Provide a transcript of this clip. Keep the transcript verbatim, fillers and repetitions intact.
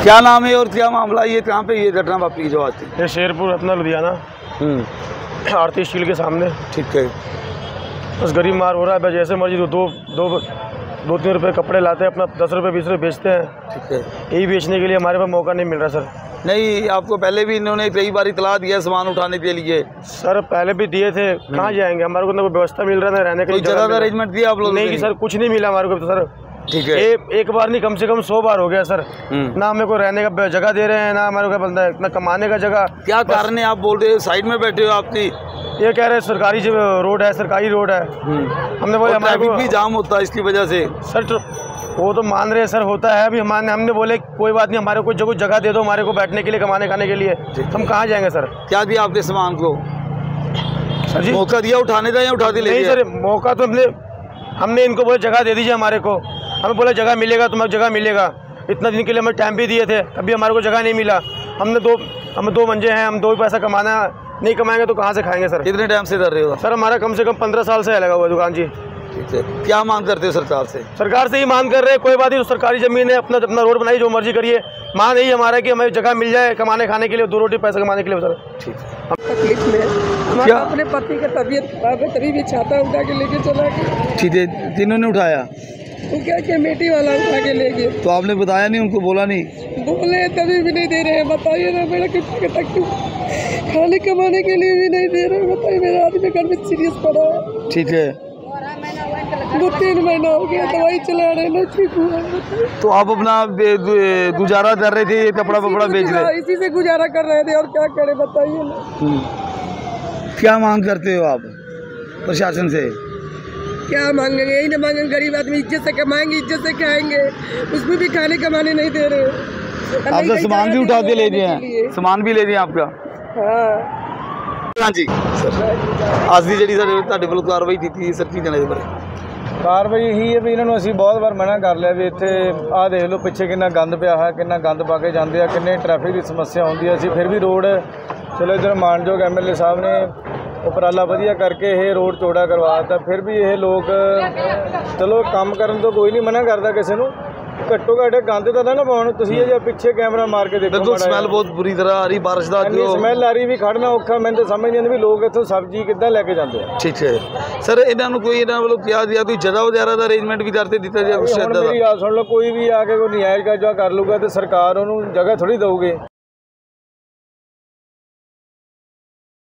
क्या नाम है और क्या मामला, ये कहाँ पे ये घटना वापरी जो आज थी? ये शेरपुर रत्ना लुधियाना आरती स्टील के सामने। ठीक है। बस गरीब मार हो रहा है, बस जैसे मर्जी दो दो दो दो तीन रुपए कपड़े लाते हैं, अपना दस रुपए बीस रुपए बेचते हैं। ठीक है। यही बेचने के लिए हमारे पास मौका नहीं मिल रहा सर। नहीं, आपको पहले भी इन्होंने कई बार इतला दिया सामान उठाने के लिए? सर पहले भी दिए थे, कहाँ जाएंगे, हमारे को ना कोई व्यवस्था मिल रहा है ना रहने कोई जगह का अरेंजमेंट दिया आप लोगों ने? नहीं सर, कुछ नहीं मिला हमारे को तो सर। ठीक है। ए, एक बार नहीं कम से कम सौ बार हो गया सर। ना हमें को रहने का जगह दे रहे हैं, ना हमारे को बनता है ना कमाने का जगह। क्या कारण है? आप बोल रहे हो साइड में बैठे हो, आपकी ये कह रहे हैं सरकारी रोड है, सरकारी रोड है। हमने बोले हमारे को भी जाम होता है इसकी वजह से। सर वो तो मान रहे हैं सर, होता है। अभी हमारे हमने बोले कोई बात नहीं, हमारे को जो कुछ जगह दे दो हमारे को बैठने के लिए, कमाने खाने के लिए। हम कहाँ जाएंगे सर? क्या दिया आपके सामान को? सर जी मौका दिया उठाने का या उठा के ले? नहीं सर, मौका तो हमने हमने इनको बोले जगह दे दीजिए हमारे को। हमें बोला जगह मिलेगा, तुम्हें जगह मिलेगा। इतना दिन के लिए हमें टाइम भी दिए थे, अभी हमारे को जगह नहीं मिला। हमने दो हम दो मंजे हैं, हम दो ही पैसा कमाना, नहीं कमाएंगे तो कहाँ से खाएंगे सर? कितने टाइम से कर रहे हो? सर हमारा कम से कम पंद्रह साल से है लगा हुआ दुकान जी। ठीक है। क्या मांग करते हो सरकार से? सरकार से ही मांग कर रहे हैं, कोई बात नहीं, तो सरकारी ज़मीन है, अपना अपना रोड बनाइए, जो मर्जी करिए। मांग यही हमारा कि हमें जगह मिल जाए कमाने खाने के लिए, दो रोटी पैसा कमाने के लिए सर। ठीक है। तकलीफ में हमारा अपने पति का तबीयत खराब है, तभी भी छाता उठा के लेके चला गया। ठीक है। जिन्होंने उठाया तो क्या कमेटी वाला उठा के ले गए? तो आपने बताया नहीं उनको? बोला नहीं? बोले तभी भी नहीं दे रहे हैं। बताइए ना, मेरा कितना तक खाने कमाने के लिए भी नहीं दे रहे। बताइए, मेरा आदमी घर में सीरियस पड़ा है। ठीक है। दो तीन महीना हो गया, दवाई चला रहे, नहीं ठीक हुआ। तो आप अपना गुजारा कर रहे थे, ये कपड़ा वपड़ा बेच रहे? इसी से गुजारा कर रहे थे, और क्या करें बताइए ना। क्या मांग करते हो आप प्रशासन से? क्या मांगेंगे? यही ना मांगेंगे, गरीब आदमी इज्जत से कमाएंगे, इज्जत से खाएंगे, उसमें भी खाने कमाने नहीं दे रहे। आप तो सामान भी उठा के ले दिए हैं? सामान भी ले दिया आपका? हाँ हाँ जी सर। आज की जी ਤੁਹਾਡੇ ਵੱਲੋਂ ਕਾਰਵਾਈ ਕੀਤੀ ਸਰ, ਕੀ ਜਾਣੇ ਦੇ ਬਾਰੇ? ਕਾਰਵਾਈ ਇਹੀ ਹੈ ਵੀ ਇਹਨਾਂ ਨੂੰ ਅਸੀਂ ਬਹੁਤ ਵਾਰ ਮਨਾ ਕਰ ਲਿਆ ਵੀ ਇੱਥੇ ਆਹ ਦੇਖ ਲਓ ਪਿੱਛੇ ਕਿੰਨਾ ਗੰਦ ਪਿਆ ਹੈ, ਕਿੰਨਾ ਗੰਦ ਪਾ ਕੇ ਜਾਂਦੇ ਆ, ਕਿੰਨੇ ਟ੍ਰੈਫਿਕ ਦੀ ਸਮੱਸਿਆ ਹੁੰਦੀ ਹੈ। ਅਸੀਂ ਫਿਰ ਵੀ ਰੋਡ ਚਲੋ ਇੱਧਰ ਮਾਨਯੋਗ ਐਮ ਐਲ ਏ ਸਾਹਿਬ ਨੇ ਉਪਰਾਲਾ ਵਧੀਆ ਕਰਕੇ ਇਹ ਰੋਡ ਚੌੜਾ ਕਰਵਾ ਦਿੱਤਾ। ਫਿਰ ਵੀ ਇਹ ਲੋਕ ਚਲੋ ਕੰਮ ਕਰਨ ਤੋਂ ਕੋਈ ਨਹੀਂ ਮਨਾ ਕਰਦਾ ਕਿਸੇ ਨੂੰ, ਘੱਟੋ ਘੱਟ ਗੰਦ ਤਾਂ ਨਾ ਪਾਉਣ। ਤੁਸੀਂ ਇਹ ਜੇ ਪਿੱਛੇ ਕੈਮਰਾ ਮਾਰ ਕੇ ਦੇਖੋ, ਬਿਲਕੁਲ ਸਮੈਲ ਬਹੁਤ ਬੁਰੀ ਤਰ੍ਹਾਂ ਆ ਰਹੀ ਬਾਰਿਸ਼ ਦਾ। ਜੋ ਸਮੈਲ ਆ ਰਹੀ ਵੀ ਖੜਨਾ ਔਖਾ, ਮੈਨੂੰ ਤਾਂ ਸਮਝ ਨਹੀਂ ਆਉਂਦੀ ਵੀ ਲੋਕ ਇੱਥੋਂ ਸਬਜ਼ੀ ਕਿੱਦਾਂ ਲੈ ਕੇ ਜਾਂਦੇ ਆ। ਠੀਕ ਹੈ ਸਰ। ਇਹਨਾਂ ਨੂੰ ਕੋਈ ਇਹਨਾਂ ਵੱਲੋਂ ਕਿਹਾ ਗਿਆ ਕੋਈ ਜਗ੍ਹਾ ਵਗੈਰਾ ਦਾ ਅਰੇਂਜਮੈਂਟ ਵੀ ਕਰਕੇ ਦਿੱਤਾ ਜਾਵੇ? ਮੇਰੀ ਗੱਲ ਸੁਣ ਲਓ, ਕੋਈ ਵੀ ਆ ਕੇ ਕੋਈ ਨਜਾਇਜ਼ ਕਬਜ਼ਾ ਕਰ ਲੂਗਾ ਤੇ ਸਰਕਾਰ ਉਹਨੂੰ ਜਗ੍ਹਾ ਥੋੜੀ ਦਊਗੀ।